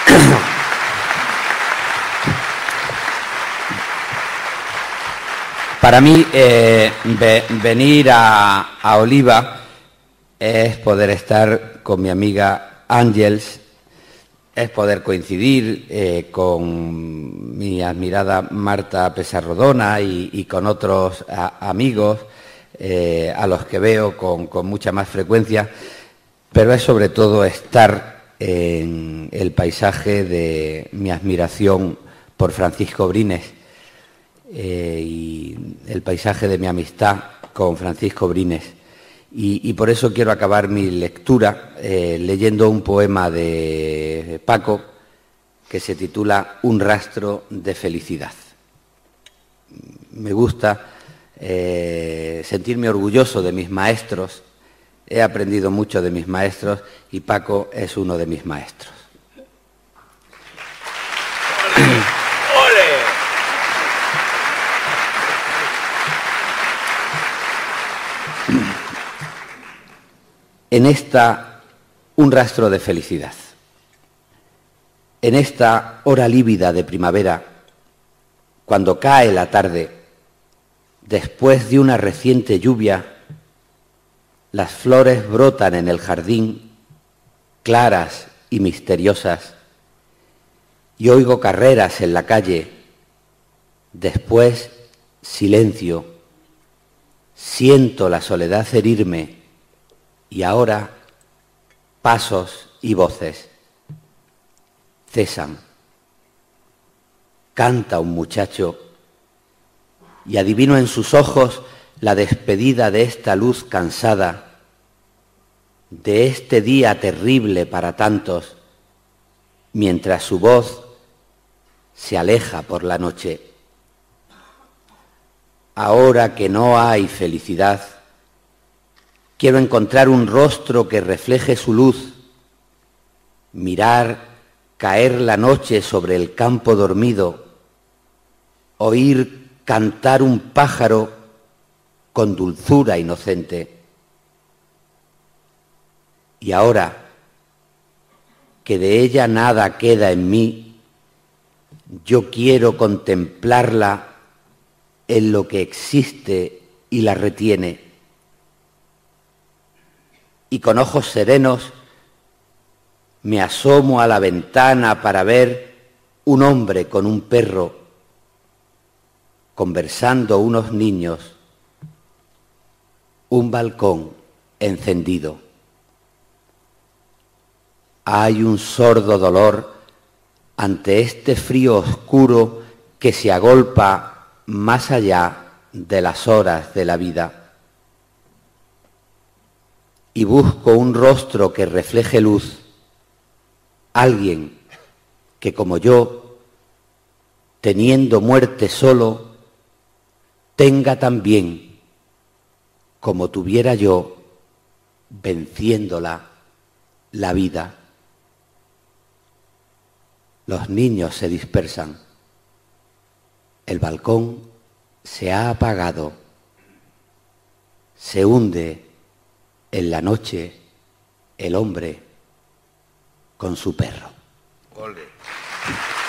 Para mí, venir a Oliva es poder estar con mi amiga Ángels, es poder coincidir con mi admirada Marta Pesarrodona y con otros amigos a los que veo con mucha más frecuencia, pero es sobre todo estar en el paisaje de mi admiración por Francisco Brines y el paisaje de mi amistad con Francisco Brines. Y por eso quiero acabar mi lectura leyendo un poema de Paco que se titula Un rastro de felicidad. Me gusta sentirme orgulloso de mis maestros. He aprendido mucho de mis maestros y Paco es uno de mis maestros. En esta, un rastro de felicidad. En esta hora lívida de primavera, cuando cae la tarde, después de una reciente lluvia, las flores brotan en el jardín, claras y misteriosas, y oigo carreras en la calle, después silencio, siento la soledad herirme, y ahora pasos y voces cesan. Canta un muchacho y adivino en sus ojos la despedida de esta luz cansada, de este día terrible para tantos, mientras su voz se aleja por la noche. Ahora que no hay felicidad, quiero encontrar un rostro que refleje su luz, mirar caer la noche sobre el campo dormido, oír cantar un pájaro con dulzura inocente. Y ahora que de ella nada queda en mí, yo quiero contemplarla en lo que existe y la retiene. Y con ojos serenos me asomo a la ventana para ver un hombre con un perro, conversando unos niños, un balcón encendido. Hay un sordo dolor ante este frío oscuro que se agolpa más allá de las horas de la vida. Y busco un rostro que refleje luz, alguien que como yo, teniendo muerte solo, tenga también, como tuviera yo, venciéndola, la vida. Los niños se dispersan, el balcón se ha apagado, se hunde en la noche el hombre con su perro. Ole.